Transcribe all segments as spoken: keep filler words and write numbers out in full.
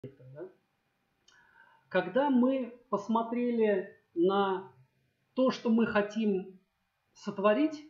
Да? Когда мы посмотрели на то, что мы хотим сотворить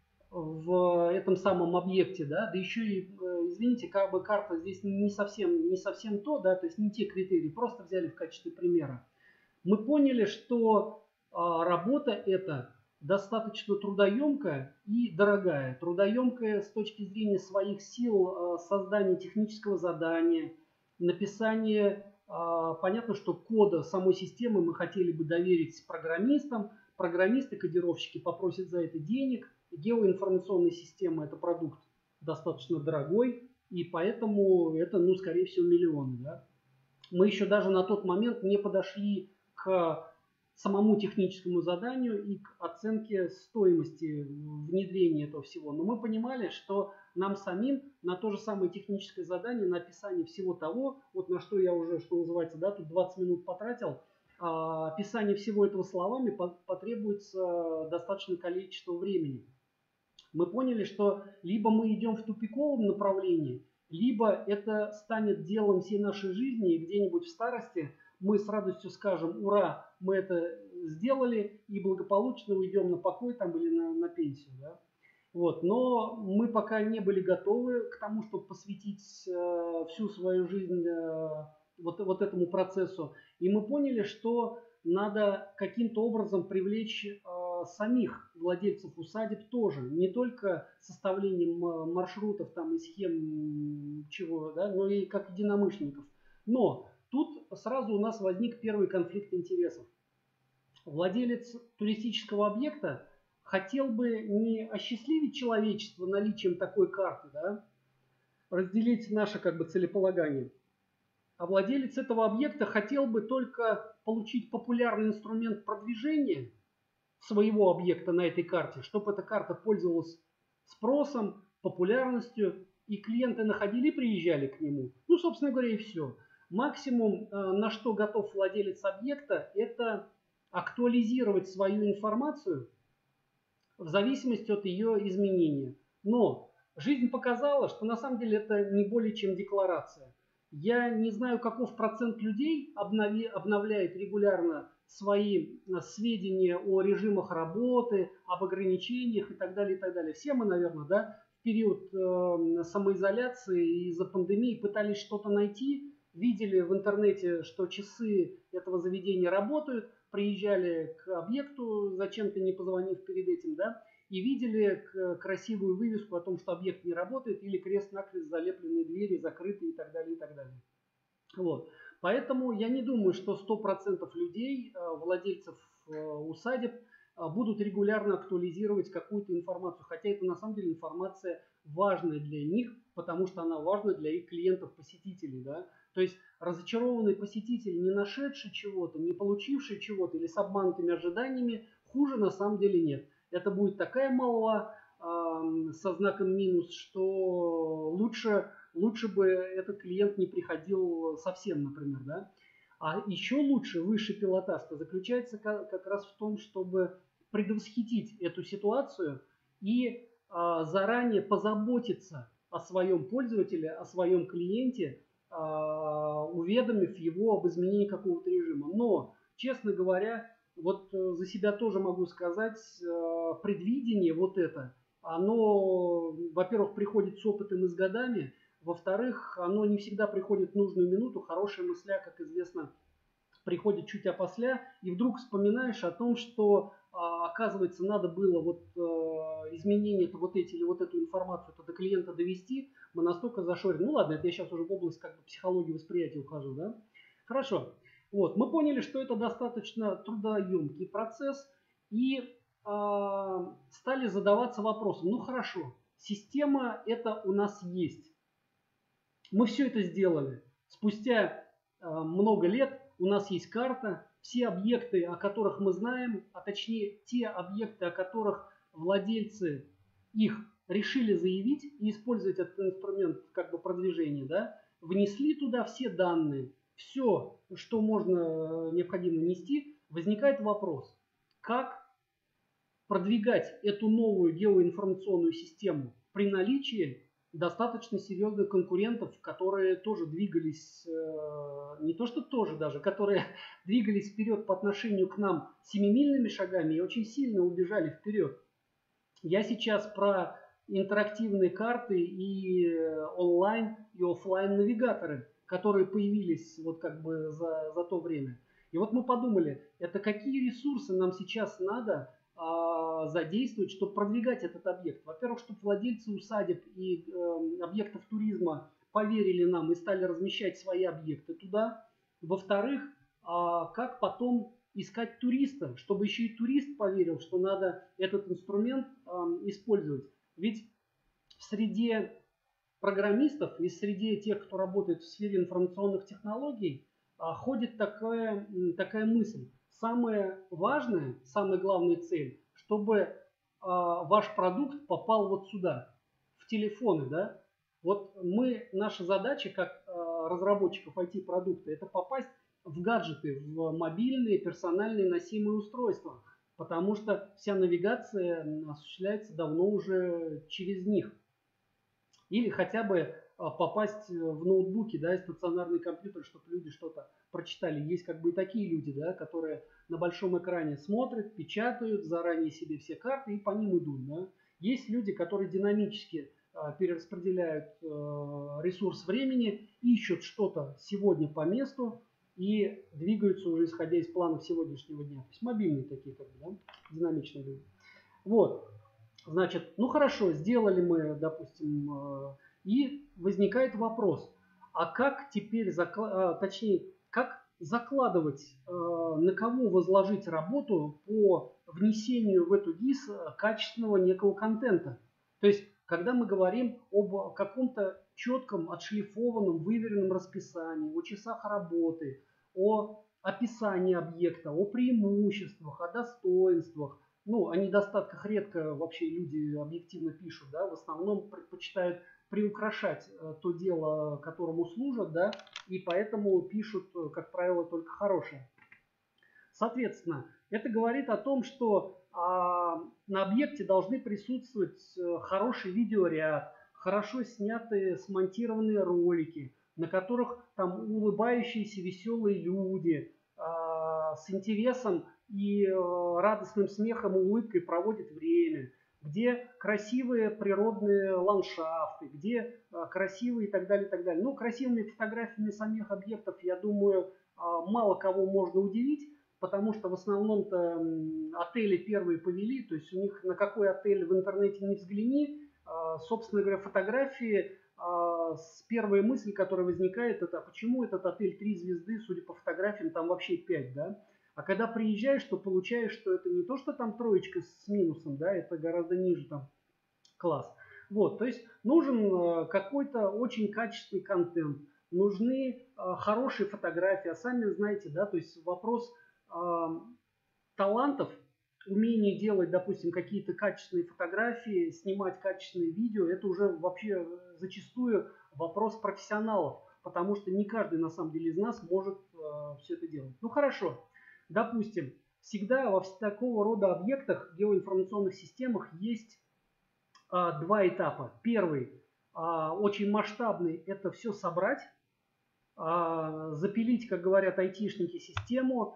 в этом самом объекте, да, да еще и, извините, как бы карта здесь не совсем, не совсем то, да, то есть не те критерии, просто взяли в качестве примера. Мы поняли, что а, работа эта достаточно трудоемкая и дорогая. Трудоемкая с точки зрения своих сил, а, создания технического задания, написания, а, понятно, что кода самой системы мы хотели бы доверить программистам. Программисты, кодировщики попросят за это денег. Геоинформационная система – это продукт достаточно дорогой, и поэтому это, ну, скорее всего, миллионы. Да? Мы еще даже на тот момент не подошли к самому техническому заданию и к оценке стоимости внедрения этого всего. Но мы понимали, что нам самим на то же самое техническое задание, на описание всего того, вот на что я уже, что называется, да, тут двадцать минут потратил, описание всего этого словами потребуется достаточное количество времени. Мы поняли, что либо мы идем в тупиковом направлении, либо это станет делом всей нашей жизни, и где-нибудь в старости мы с радостью скажем: ура, мы это сделали, и благополучно уйдем на покой там, или на, на пенсию. Да? Вот. Но мы пока не были готовы к тому, чтобы посвятить э, всю свою жизнь э, вот, вот этому процессу. И мы поняли, что надо каким-то образом привлечь э, самих владельцев усадеб тоже. Не только составлением маршрутов там, и схем чего, да, но и как единомышленников. Но тут сразу у нас возник первый конфликт интересов. Владелец туристического объекта хотел бы не осчастливить человечество наличием такой карты, да, разделить наше как бы целеполагание, а владелец этого объекта хотел бы только получить популярный инструмент продвижения своего объекта на этой карте, чтобы эта карта пользовалась спросом, популярностью, и клиенты находили, приезжали к нему. Ну, собственно говоря, и все. Максимум, на что готов владелец объекта, это актуализировать свою информацию в зависимости от ее изменения. Но жизнь показала, что на самом деле это не более чем декларация. Я не знаю, каков процент людей обнови, обновляет регулярно свои сведения о режимах работы, об ограничениях и так далее, и так далее. Все мы, наверное, да, в период э, самоизоляции из-за пандемии пытались что-то найти, видели в интернете, что часы этого заведения работают, приезжали к объекту, зачем-то не позвонив перед этим, да, и видели красивую вывеску о том, что объект не работает, или крест-накрест залепленные двери, закрыты и так далее, и так далее. Вот. Поэтому я не думаю, что сто процентов людей, владельцев усадеб, будут регулярно актуализировать какую-то информацию. Хотя это на самом деле информация важная для них, потому что она важна для их клиентов, посетителей. Да? То есть разочарованный посетитель, не нашедший чего-то, не получивший чего-то или с обманутыми ожиданиями, хуже на самом деле нет. Это будет такая молва э, со знаком минус, что лучше, лучше бы этот клиент не приходил совсем, например. Да? А еще лучше, высший пилотаж заключается как, как раз в том, чтобы предвосхитить эту ситуацию и э, заранее позаботиться о своем пользователе, о своем клиенте, э, уведомив его об изменении какого-то режима. Но, честно говоря, вот за себя тоже могу сказать, предвидение вот это, оно, во-первых, приходит с опытом и с годами, во-вторых, оно не всегда приходит в нужную минуту. Хорошая мысля, как известно, приходит чуть опосля, и вдруг вспоминаешь о том, что, оказывается, надо было вот изменения вот эти или вот эту информацию до клиента довести, мы настолько зашорены. Ну ладно, это я сейчас уже в область как бы психологии восприятия ухожу, да? Хорошо. Вот, мы поняли, что это достаточно трудоемкий процесс, и э, стали задаваться вопросом: ну хорошо, система это у нас есть. Мы все это сделали. Спустя э, много лет у нас есть карта, все объекты, о которых мы знаем, а точнее те объекты, о которых владельцы их решили заявить и использовать этот инструмент как бы продвижения, да, внесли туда все данные. Все, что можно, необходимо внести, возникает вопрос: как продвигать эту новую геоинформационную систему при наличии достаточно серьезных конкурентов, которые тоже двигались, не то что тоже даже, которые двигались вперед по отношению к нам семимильными шагами и очень сильно убежали вперед. Я сейчас про интерактивные карты и онлайн, и офлайн навигаторы, которые появились вот как бы за, за то время. И вот мы подумали, это какие ресурсы нам сейчас надо а, задействовать, чтобы продвигать этот объект. Во-первых, чтобы владельцы усадеб и э, объектов туризма поверили нам и стали размещать свои объекты туда. Во-вторых, а, как потом искать туриста, чтобы еще и турист поверил, что надо этот инструмент э, использовать. Ведь в среде программистов и в среде тех, кто работает в сфере информационных технологий, э, ходит такая, такая мысль. Самое важное, самая главная цель, чтобы э, ваш продукт попал вот сюда, в телефоны, да. Вот мы, наша задача как э, разработчиков ай ти-продукта, это попасть в гаджеты, в мобильные, персональные носимые устройства, потому что вся навигация осуществляется давно уже через них. Или хотя бы попасть в ноутбуки, да, и стационарный компьютер, чтобы люди что-то прочитали. Есть как бы и такие люди, да, которые на большом экране смотрят, печатают, заранее себе все карты и по ним идут. Да. Есть люди, которые динамически перераспределяют ресурс времени, ищут что-то сегодня по месту, и двигаются уже исходя из планов сегодняшнего дня. То есть мобильные такие, как бы, да, динамичные люди. Вот, значит, ну хорошо, сделали мы, допустим, и возникает вопрос, а как теперь, точнее, как закладывать, на кого возложить работу по внесению в эту гис качественного некого контента? То есть, когда мы говорим об каком-то четком, отшлифованном, выверенном расписании, о часах работы, о описании объекта, о преимуществах, о достоинствах. Ну, о недостатках редко вообще люди объективно пишут, да, в основном предпочитают приукрашать то дело, которому служат, да, и поэтому пишут, как правило, только хорошее. Соответственно, это говорит о том, что а, на объекте должны присутствовать хороший видеоряд, хорошо снятые, смонтированные ролики, на которых там улыбающиеся веселые люди а, с интересом и а, радостным смехом и улыбкой проводят время, где красивые природные ландшафты, где а, красивые и так далее, и так далее. Ну, красивыми фотографиями самих объектов, я думаю, а, мало кого можно удивить, потому что в основном-то отели первые повели, то есть у них на какой отель в интернете не взгляни, собственно говоря, фотографии, с первой мысли, которая возникает, это почему этот отель три звезды, судя по фотографиям, там вообще пять, да? А когда приезжаешь, то получаешь, что это не то, что там троечка с минусом, да, это гораздо ниже там класс. Вот, то есть нужен какой-то очень качественный контент, нужны хорошие фотографии, а сами знаете, да, то есть вопрос талантов, умение делать, допустим, какие-то качественные фотографии, снимать качественные видео, это уже вообще зачастую вопрос профессионалов, потому что не каждый на самом деле из нас может э, все это делать. Ну хорошо, допустим, всегда во такого рода объектах, геоинформационных системах есть э, два этапа. Первый, э, очень масштабный, это все собрать, э, запилить, как говорят айтишники, систему,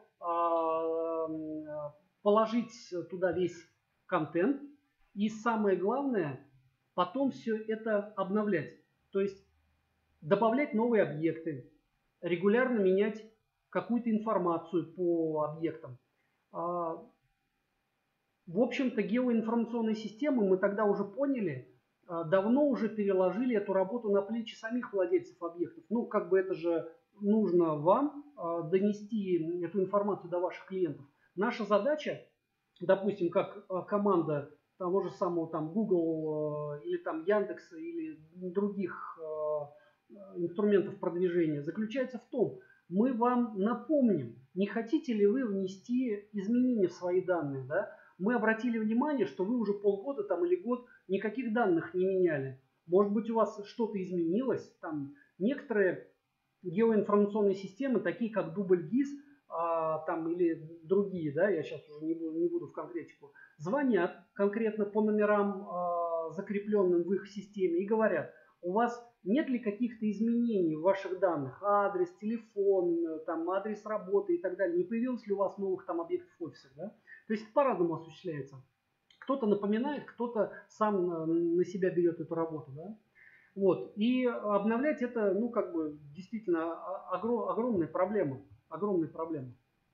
положить туда весь контент и самое главное, потом все это обновлять. То есть добавлять новые объекты, регулярно менять какую-то информацию по объектам. В общем-то, геоинформационные системы, мы тогда уже поняли, давно уже переложили эту работу на плечи самих владельцев объектов. Ну, как бы это же нужно вам донести эту информацию до ваших клиентов. Наша задача, допустим, как команда того же самого там Google или там Яндекса или других инструментов продвижения, заключается в том, мы вам напомним, не хотите ли вы внести изменения в свои данные, да? Мы обратили внимание, что вы уже полгода там или год никаких данных не меняли. Может быть, у вас что-то изменилось, там некоторые геоинформационные системы, такие как DoubleGIS, а, там или другие, да, я сейчас уже не буду, не буду в конкретику, звонят конкретно по номерам, а, закрепленным в их системе, и говорят: у вас нет ли каких-то изменений в ваших данных, адрес, телефон, там, адрес работы и так далее, не появилось ли у вас новых там объектов в офисах, да? То есть по-разному осуществляется. Кто-то напоминает, кто-то сам на себя берет эту работу, да? Вот. И обновлять это, ну, как бы, действительно огром, огромная проблема. Огромная проблема.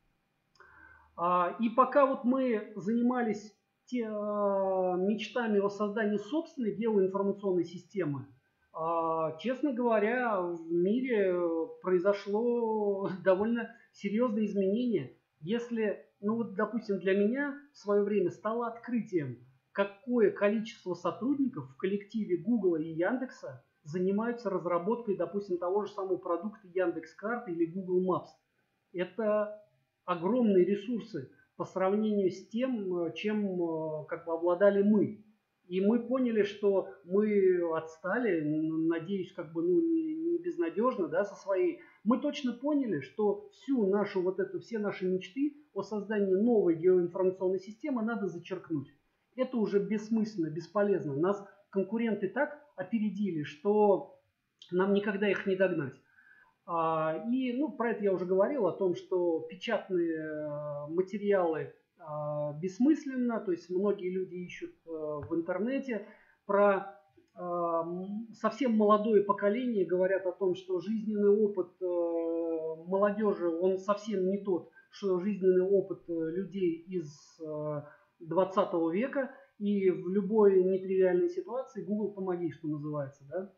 А, и пока вот мы занимались те, а, мечтами о создании собственной геоинформационной системы, а, честно говоря, в мире произошло довольно серьезное изменение. Если, ну вот, допустим, для меня в свое время стало открытием, какое количество сотрудников в коллективе Google и Яндекса занимаются разработкой, допустим, того же самого продукта Яндекс.Карты или Google Maps. Это огромные ресурсы по сравнению с тем, чем как бы обладали мы. И мы поняли, что мы отстали, надеюсь, как бы, ну, не, не безнадежно, да, со своей. Мы точно поняли, что всю нашу вот эту, все наши мечты о создании новой геоинформационной системы надо зачеркнуть. Это уже бессмысленно, бесполезно. Нас конкуренты так опередили, что нам никогда их не догнать. И, ну, про это я уже говорил, о том, что печатные материалы бессмысленно, то есть многие люди ищут в интернете. Про совсем молодое поколение говорят о том, что жизненный опыт молодежи, он совсем не тот, что жизненный опыт людей из двадцатого века. И в любой нетривиальной ситуации Google помоги, что называется, да.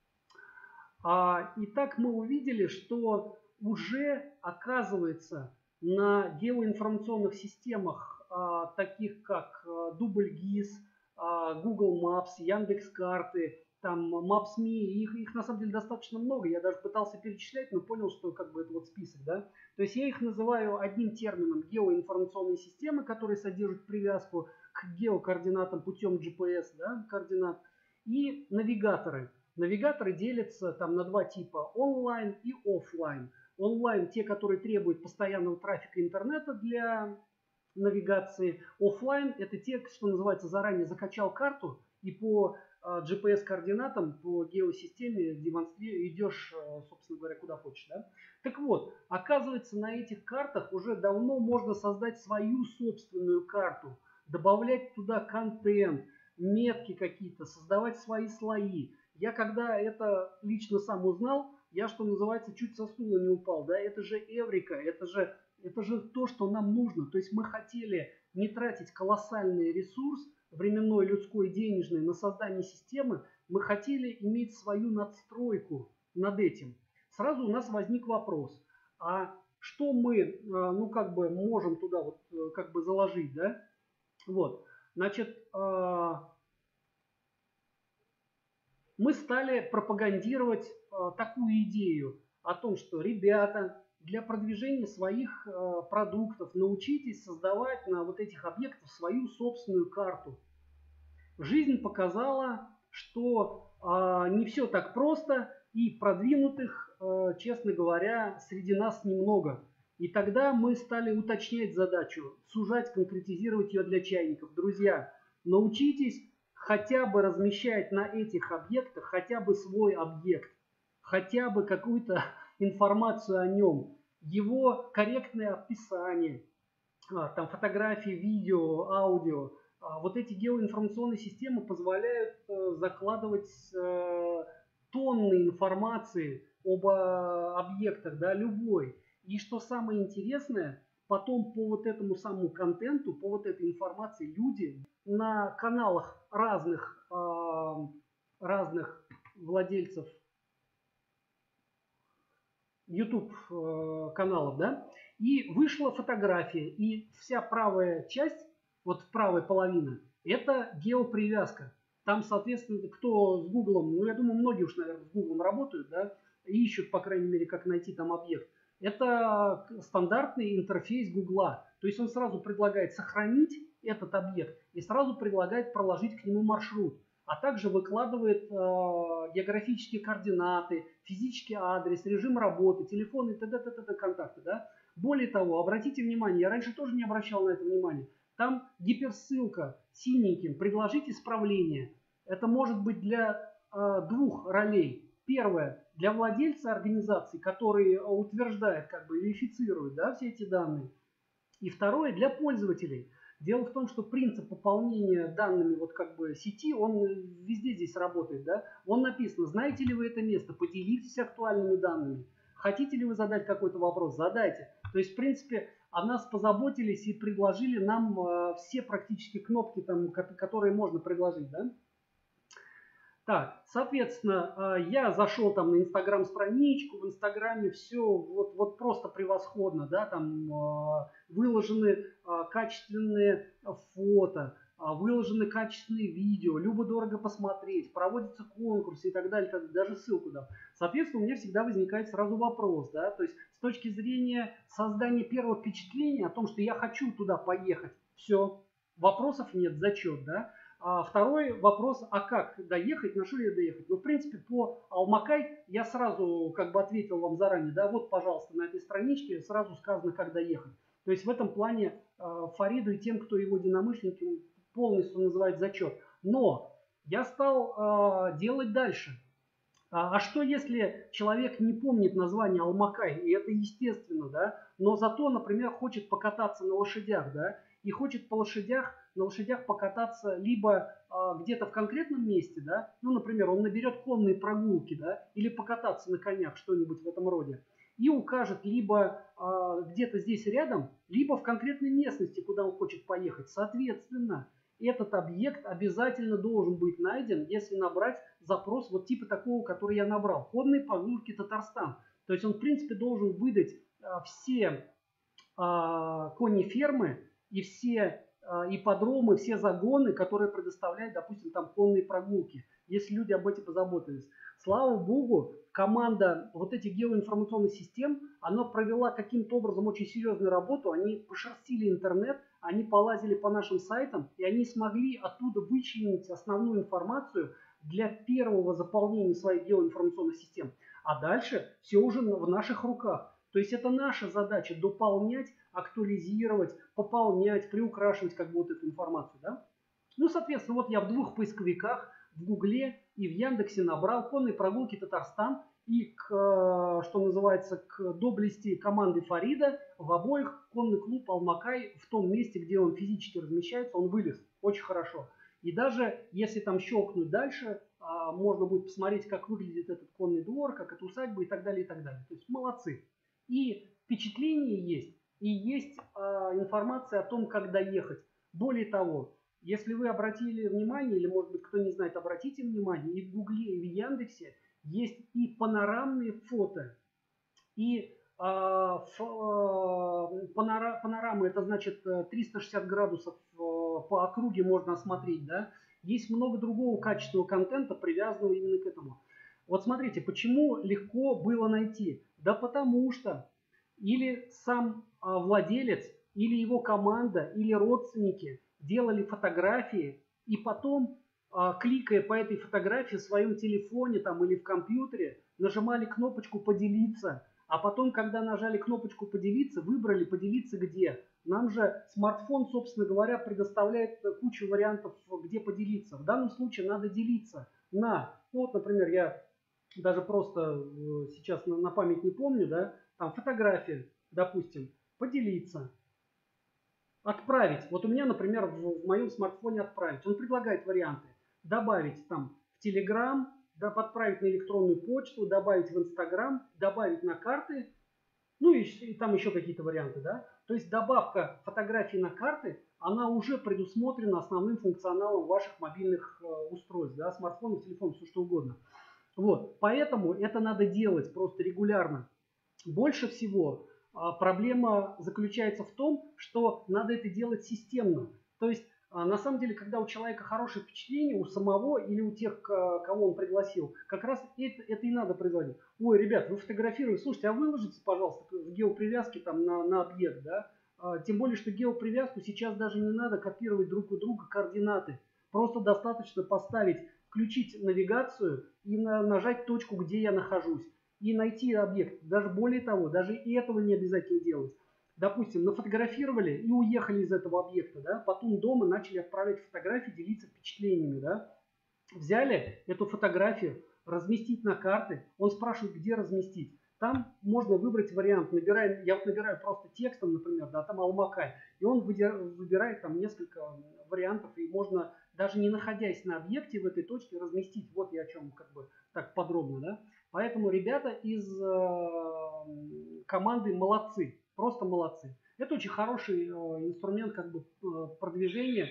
А, и так мы увидели, что уже, оказывается, на геоинформационных системах, а, таких как а, DoubleGIS, а, Google Maps, Яндекс.Карты, там Maps.me, их, их на самом деле достаточно много. Я даже пытался перечислять, но понял, что как бы это вот список, да. То есть я их называю одним термином геоинформационные системы, которые содержат привязку к геокоординатам путем джи пи эс, да, координат, и навигаторы. Навигаторы делятся там на два типа: онлайн и офлайн. Онлайн те, которые требуют постоянного трафика интернета для навигации. Офлайн это те, что называется, заранее закачал карту и по джи пи эс координатам, по геосистеме демонстрируешь, идешь, собственно говоря, куда хочешь. Да? Так вот, оказывается, на этих картах уже давно можно создать свою собственную карту, добавлять туда контент, метки какие-то, создавать свои слои. Я когда это лично сам узнал, я, что называется, чуть со стула не упал. Да? Это же эврика, это же, это же то, что нам нужно. То есть мы хотели не тратить колоссальный ресурс, временной, людской, денежный, на создание системы. Мы хотели иметь свою надстройку над этим. Сразу у нас возник вопрос, а что мы, ну, как бы можем туда вот, как бы заложить, да? Вот, значит, мы стали пропагандировать такую идею о том, что, ребята, для продвижения своих продуктов научитесь создавать на вот этих объектах свою собственную карту. Жизнь показала, что не все так просто, и продвинутых, честно говоря, среди нас немного. И тогда мы стали уточнять задачу, сужать, конкретизировать ее для чайников. Друзья, научитесь хотя бы размещать на этих объектах хотя бы свой объект, хотя бы какую-то информацию о нем, его корректное описание, там фотографии, видео, аудио. Вот эти геоинформационные системы позволяют закладывать тонны информации об объектах, да, любой. И что самое интересное, потом по вот этому самому контенту, по вот этой информации люди на каналах разных, разных владельцев YouTube каналов, да, и вышла фотография, и вся правая часть, вот правая половина, это геопривязка. Там, соответственно, кто с Гуглом, ну, я думаю, многие уж, наверное, с Гуглом работают, да, ищут, по крайней мере, как найти там объект. Это стандартный интерфейс Гугла. То есть он сразу предлагает сохранить этот объект и сразу предлагает проложить к нему маршрут. А также выкладывает э, географические координаты, физический адрес, режим работы, телефоны и т.д. т.д. контакты. Да? Более того, обратите внимание, я раньше тоже не обращал на это внимания, там гиперссылка синеньким, предложить исправление. Это может быть для э, двух ролей. Первое, для владельца организации, который утверждает, как бы верифицирует, да, все эти данные. И второе, для пользователей. Дело в том, что принцип пополнения данными вот как бы сети, он везде здесь работает, да. Вон написано, знаете ли вы это место, поделитесь актуальными данными. Хотите ли вы задать какой-то вопрос, задайте. То есть, в принципе, о нас позаботились и предложили нам э, все практически кнопки, там, которые можно предложить, да. Так, соответственно, я зашел там на Инстаграм страничку, в Инстаграме все вот, вот просто превосходно, да, там выложены качественные фото, выложены качественные видео, любо-дорого посмотреть, проводятся конкурсы и так далее, даже ссылку дам. Соответственно, у меня всегда возникает сразу вопрос, да, то есть с точки зрения создания первого впечатления о том, что я хочу туда поехать, все, вопросов нет, зачет, да. А второй вопрос, а как доехать, на что я доехать? Ну, в принципе, по Алмакай я сразу как бы ответил вам заранее, да, вот, пожалуйста, на этой страничке сразу сказано, как доехать. То есть в этом плане э, Фариду и тем, кто его единомышленники, полностью называет зачет. Но я стал э, делать дальше. А, а что если человек не помнит название Алмакай, и это естественно, да, но зато, например, хочет покататься на лошадях, да, и хочет по лошадях, на лошадях покататься либо а, где-то в конкретном месте, да, ну, например, он наберет конные прогулки, да, или покататься на конях, что-нибудь в этом роде, и укажет либо а, где-то здесь рядом, либо в конкретной местности, куда он хочет поехать. Соответственно, этот объект обязательно должен быть найден, если набрать запрос вот типа такого, который я набрал. Конные прогулки Татарстан. То есть он, в принципе, должен выдать а, все а, кони-фермы и все а, ипподромы, все загоны, которые предоставляют, допустим, там конные прогулки, если люди об этом позаботились. Слава богу, команда вот этих геоинформационных систем, она провела каким-то образом очень серьезную работу, они пошерстили интернет, они полазили по нашим сайтам, и они смогли оттуда вычленить основную информацию для первого заполнения своих геоинформационных систем. А дальше все уже в наших руках. То есть это наша задача дополнять, актуализировать, пополнять, приукрашивать как бы вот эту информацию. Да? Ну, соответственно, вот я в двух поисковиках, в Гугле и в Яндексе набрал конные прогулки Татарстан, и, к, что называется, к доблести команды Фарида в обоих конный клуб Алмакай в том месте, где он физически размещается, он вылез. Очень хорошо. И даже если там щелкнуть дальше, можно будет посмотреть, как выглядит этот конный двор, как это усадьба и так далее, и так далее. То есть молодцы. И впечатление есть, и есть информация о том, как доехать. Более того, если вы обратили внимание, или, может быть, кто не знает, обратите внимание, и в Гугле, и в Яндексе есть и панорамные фото, и а, ф, а, панора, панорамы, это значит триста шестьдесят градусов а, по округе можно осмотреть, да. Есть много другого качественного контента, привязанного именно к этому. Вот смотрите, почему легко было найти? Да потому что или сам а, владелец, или его команда, или родственники делали фотографии, и потом, а, кликая по этой фотографии в своем телефоне там, или в компьютере, нажимали кнопочку «Поделиться», а потом, когда нажали кнопочку «Поделиться», выбрали «Поделиться где?». Нам же смартфон, собственно говоря, предоставляет кучу вариантов, где поделиться. В данном случае надо делиться на, ну вот, например, я даже просто сейчас на, на память не помню, да, там фотография, допустим, поделиться. Отправить. Вот у меня, например, в, в моем смартфоне отправить. Он предлагает варианты. Добавить там в Telegram, да, подправить на электронную почту, добавить в Instagram, добавить на карты. Ну и, и там еще какие-то варианты, да. То есть добавка фотографий на карты, она уже предусмотрена основным функционалом ваших мобильных э, устройств, да, смартфонов, телефонов, все что угодно. Вот, поэтому это надо делать просто регулярно. Больше всего проблема заключается в том, что надо это делать системно. То есть, на самом деле, когда у человека хорошее впечатление, у самого или у тех, кого он пригласил, как раз это, это и надо производить. Ой, ребят, вы фотографируете, слушайте, а выложите, пожалуйста, в геопривязке там на, на объект, да? Тем более, что геопривязку сейчас даже не надо копировать друг у друга координаты. Просто достаточно поставить, включить навигацию и на, нажать точку, где я нахожусь. И найти объект. Даже более того, даже и этого не обязательно делать. Допустим, нафотографировали и уехали из этого объекта, да, потом дома начали отправлять фотографии, делиться впечатлениями, да. взяли эту фотографию, разместить на карты. Он спрашивает, где разместить. Там можно выбрать вариант. Набираем, я вот набираю просто текстом, например, да, там Алмакай. И он выбирает там несколько вариантов. И можно, даже не находясь на объекте в этой точке, разместить. Вот я о чем как бы так подробно. Да? Поэтому ребята из э, команды молодцы. Просто молодцы. Это очень хороший э, инструмент как бы продвижения.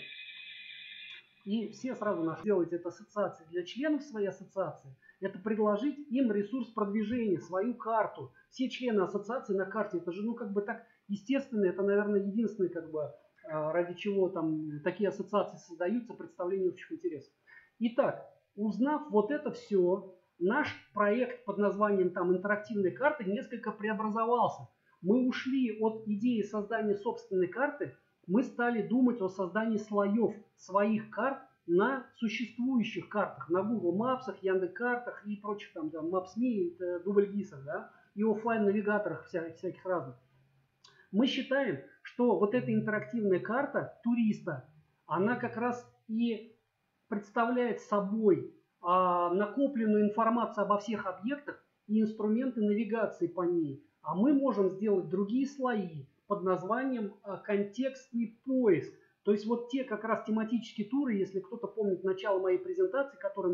И все сразу наши делать это ассоциации для членов своей ассоциации. Это предложить им ресурс продвижения, свою карту. Все члены ассоциации на карте. Это же, ну, как бы так естественно. Это, наверное, единственное, как бы, ради чего там такие ассоциации создаются, представление общих интересов. Итак, узнав вот это все, наш проект под названием там интерактивные карты несколько преобразовался. Мы ушли от идеи создания собственной карты, мы стали думать о создании слоев своих карт на существующих картах, на Google Maps, Яндекс.Картах и прочих там, там Maps.me, Дубльгисах, да, и офлайн-навигаторах вся, всяких разных. Мы считаем, что вот эта интерактивная карта туриста, она как раз и представляет собой а, накопленную информацию обо всех объектах и инструменты навигации по ней. А мы можем сделать другие слои под названием а, контекстный поиск. То есть вот те как раз тематические туры, если кто-то помнит начало моей презентации, который,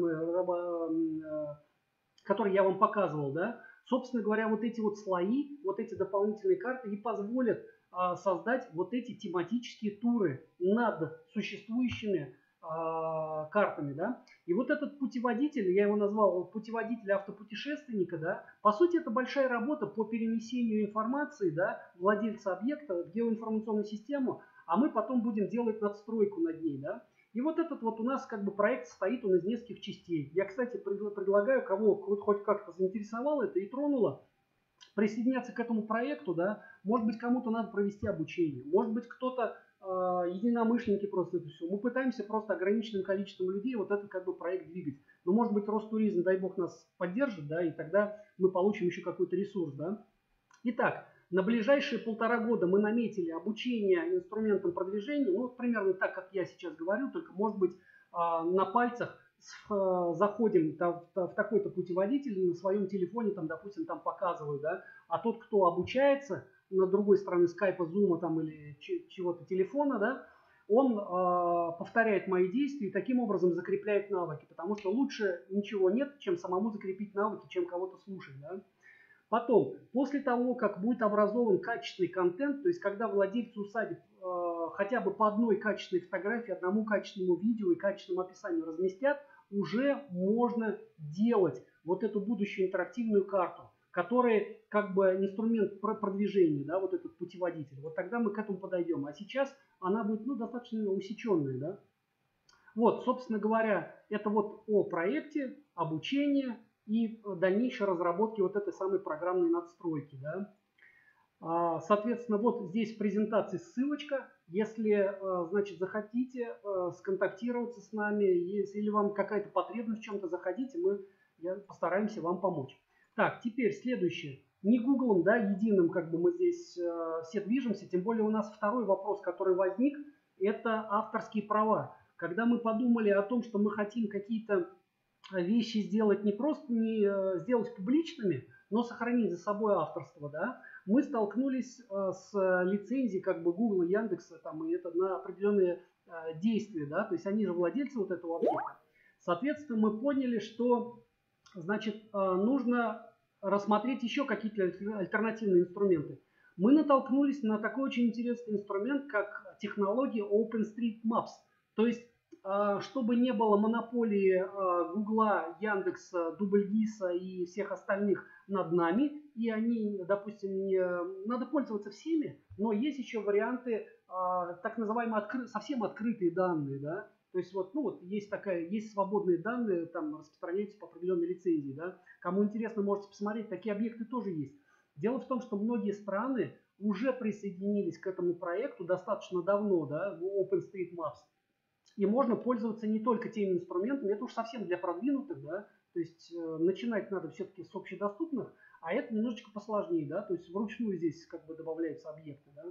мы, который я вам показывал, да, собственно говоря, вот эти вот слои, вот эти дополнительные карты и позволят а, создать вот эти тематические туры над существующими а, картами, да. И вот этот путеводитель, я его назвал путеводитель автопутешественника, да, по сути это большая работа по перенесению информации, да, владельца объекта в геоинформационную систему, а мы потом будем делать надстройку над ней, да. И вот этот вот у нас как бы проект состоит он из нескольких частей. Я, кстати, предлагаю, кого вот хоть как-то заинтересовало это и тронуло, присоединяться к этому проекту, да. Может быть, кому-то надо провести обучение, может быть, кто-то э, единомышленники просто это все. Мы пытаемся просто ограниченным количеством людей вот этот как бы проект двигать. Но может быть, Ростуризм, дай бог, нас поддержит, да, и тогда мы получим еще какой-то ресурс, да. Итак, на ближайшие полтора года мы наметили обучение инструментам продвижения, ну, примерно так, как я сейчас говорю, только, может быть, на пальцах заходим в такой-то путеводитель, на своем телефоне, там, допустим, там показываю, да, а тот, кто обучается на другой стороне скайпа, зума там или чего-то телефона, да, он э, повторяет мои действия и таким образом закрепляет навыки, потому что лучше ничего нет, чем самому закрепить навыки, чем кого-то слушать, да. Потом, после того, как будет образован качественный контент, то есть когда владельцы усадеб э, хотя бы по одной качественной фотографии, одному качественному видео и качественному описанию разместят, уже можно делать вот эту будущую интерактивную карту, которая как бы инструмент продвижения, да, вот этот путеводитель. Вот тогда мы к этому подойдем. А сейчас она будет, ну, достаточно усеченная, да. Вот, собственно говоря, это вот о проекте, обучении и дальнейшей разработке вот этой самой программной надстройки, да. Соответственно, вот здесь в презентации ссылочка. Если, значит, захотите сконтактироваться с нами, если или вам какая-то потребность в чем-то, заходите, мы постараемся вам помочь. Так, теперь следующее. Не гуглом, да, единым, как бы мы здесь все движемся, тем более у нас второй вопрос, который возник, это авторские права. Когда мы подумали о том, что мы хотим какие-то вещи сделать не просто не сделать публичными, но сохранить за собой авторство, да, мы столкнулись с лицензией как бы Google, Яндекса, там, и это на определенные действия, да, то есть они же владельцы вот этого объекта. Соответственно, мы поняли, что, значит, нужно рассмотреть еще какие-то альтернативные инструменты. Мы натолкнулись на такой очень интересный инструмент, как технология OpenStreetMaps. То есть, чтобы не было монополии Гугла, Яндекса, Дубльгиса и всех остальных над нами, и они, допустим, не, надо пользоваться всеми, но есть еще варианты так называемые откры, совсем открытые данные, да. То есть вот, ну вот есть такая, есть свободные данные, там распространяются по определенной лицензии, да. Кому интересно, можете посмотреть, такие объекты тоже есть. Дело в том, что многие страны уже присоединились к этому проекту достаточно давно, да, в OpenStreetMaps. И можно пользоваться не только теми инструментами, это уж совсем для продвинутых, да, то есть э, начинать надо все-таки с общедоступных, а это немножечко посложнее, да, то есть вручную здесь как бы добавляются объекты, да.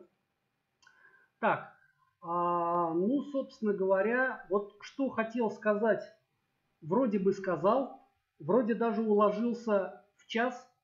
Так, а, ну, собственно говоря, вот что хотел сказать вроде бы сказал, вроде даже уложился в час,